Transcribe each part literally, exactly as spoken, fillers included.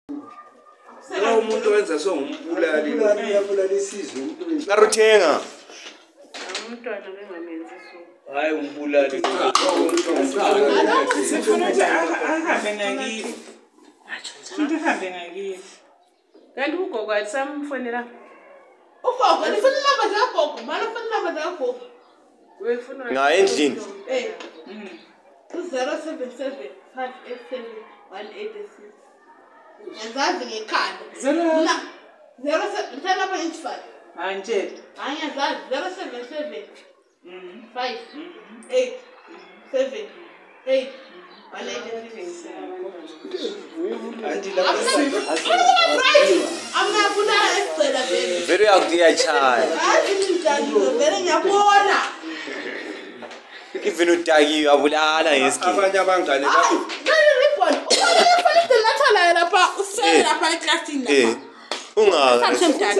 Lo umuntu wenza so umbulali uyabulala isizwe umuntu Karuthenga. Umntwana bengamenzi so. Hayi umbulali. Ahambe ngakithi. Into hambe ngakithi. Kanti ugogo asamfonela. Ugogo ngifuna inamba zagogo, mana ufuna inamba zagogo. Wefuna Nga endlini. Eh. zero seven seven five eight seven one eight six. Ngizazi ngekhanda. Zero zero seven tell me inch five. Anje. Angiyazazi zero seven seven five eight seven eight one eight six. I'm not going to Very ugly child. Even with Dagi, you are Bulala is Abanye abangane bakho. Eh. Unga.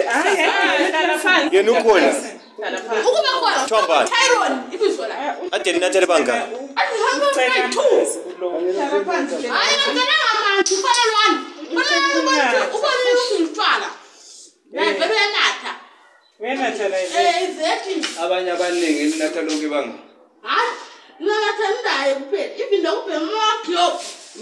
Ye nukhona. Chomba. Ade nina tele banga. Abanye abaningi ninatha lonke banga. Hayi, ngingathandayo kuphela. Even though ube ngakho.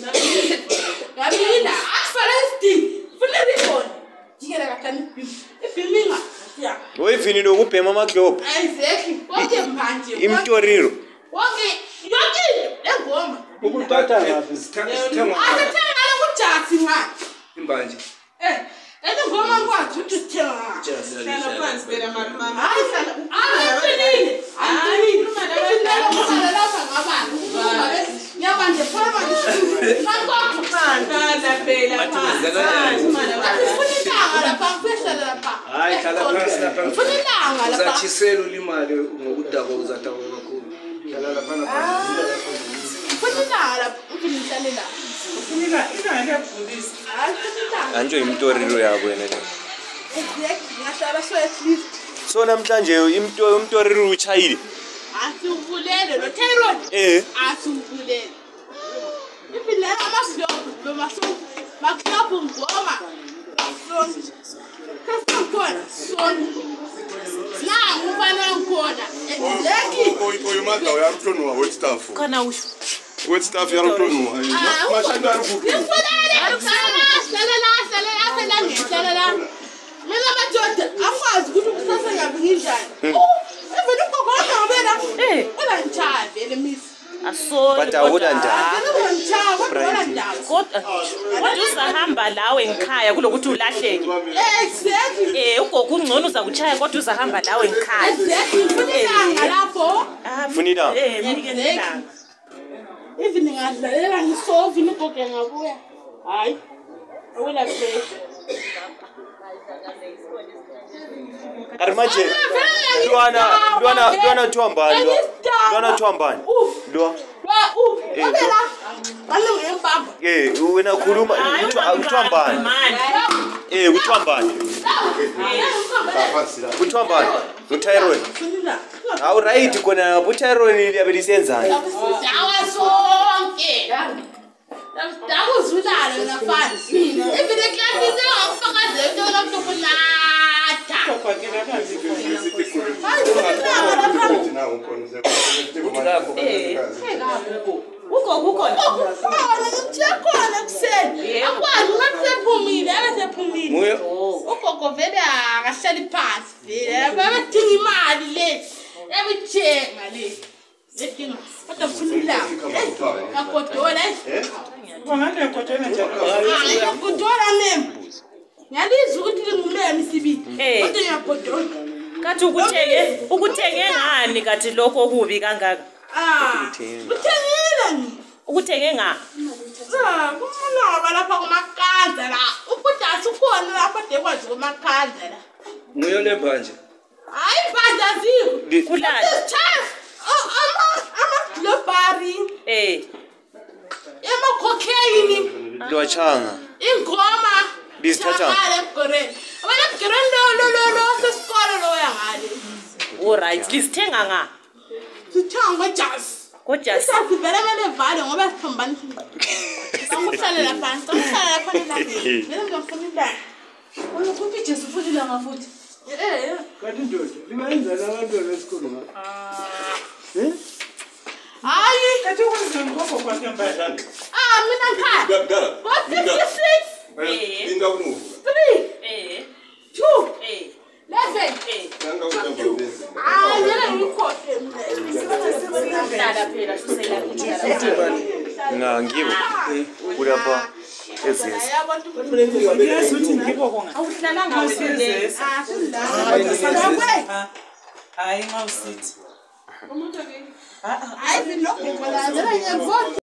Ngabila, asifalesti. Funa ribon. Jikela kathani ibhiminga. Yeah. Oyivini lokubhema amaglobe. Exactly. Konke manje. Imtoriro. Wonke yonke engoma. Ukuthatha ngapi sithatha. Asithenga lokujathi manje. Imbanje. Eh, engoma kwathi uthi sithenga. Hlala phansi phela mama. Hayi hlala. Ah, ngithenile. Hayi, ngithenile lapha ngabantu. Ngiyabanje phama ngisho. Sakho phanda phela phansi. Ufuna lapha phesela lapha. Hayi khala phansi lapha. Ufuna ilanga lapha. Uzathisela ulimali ngokudako uzathawa kakhulu. Khala lapha lapha. Ufuna ilanga lapha. Ufuna ihlale lapha. Ufuna ilanga yapulisa. Hayi ufuna ilanga. Anjo imtoriro yabo yena le. Exactly. Ngiyahlala so at least. So namhlanje imto umtoriro uchayile. Asubulele lo Tyrone. Eh. Asubulele. Ibile amahlophe bemaso maklaphu ngoma. So kasakona so la ngufana ngona. Exactly. Oyo mata uyarutonwa wet staff. Kana usho. Wet staff yarutonwa. Mashando arukuphi. Ngifuna la la la la ngicela la. Mina madoda akwazi ukuthi kusasa yabi nginjani. Even ugogo ngabela. Eh, wena ngichaya vele miss. Asoli. But awuda ndaba. Kodwa uzahamba lawe ngikhaya kulokuthi ulahleke. Exactly. Eh ugogo ungcono uzakuchaya kodwa uzahamba lawe ngikhaya. Exactly. Funilanga lapho. Funila. Eh ngiyelanga. Even ngadlalela ngisolve ugogo ngabuya. Hayi. Awula play. Karimanje. Luana, Luana, Luana Tuambani. Luana Tuambani. Lua. Wa u. Wabela. Balungu embamba. Eh, wena khuluma uTuambani. Eh, uTuambani. uTuambani. uTyrone. Awu right kona uTyrone liyabelisenza. Dawa sonke. Dawa zulala wena fani. Even the class is ngafaka zethu lokufunata. Kokwakhela phansi. Ugogo ukhona. Ukhona ngitshekona kuseni. Akwazi ngasephumile, akasephumile. Moyo. Ugogo vele akahlali phansi vele. Babadinga imali le. Ebithenga le. Edinga. Kodwa ufuna ilanga. Ngagodola. Wangane kodwa njalo. Hayi ngagodola mem. Ngiyalizwa ukuthi ngumemi sibili. Kodwa ngiyagodola. Kathi ukuthenge, ukuthenge ngani kathi lokho okubi kangaka? Ah. Uthengile ni. Ukuthenge nga? Ah, kumloba lapha kumakanda la. Ubudasi ukhona lapha dekwazi kumakanda la. Moyo lembanje. Hayi banda ziko. Kulala. Oh, ama ama globari. Eh. Ema cocaine. Lwachanga. Ingoma. Bizithatha. Ngale goreni. Abana goreni lo lo lo lo sesikole lo yangale. All right, lisithenga nga. Sithanga jazz. Kodwa Sasivele mele vale ngoba siphambanisa. Angihlalela phansi, angihlalela phansi la. Mina ngifuna indaba. Wena kuphi Jesu futhi la ngafuthi. Eh, kanti ndoda lingayenza nabantwana esikhulu ngapha. ah. Eh? Hayi, Kathi ukwenza ngokho kwakhe mbadala. ah mina ngikhaya. Dala. What fifty-six? Eh. Inga unuvu. three, Eh. two, Eh. eleven. Eh. Nanga unuvu. Ah, yena ngikhohle mina. Hlala phela susela kuthi. Nga ngibo. Kulapha ezisi. Yazi uthi ngibo konga. Awuhlalanga wena. Ah, sindala. Hayi ngawusithi. Hayi, lokho ngibala ngiyavota.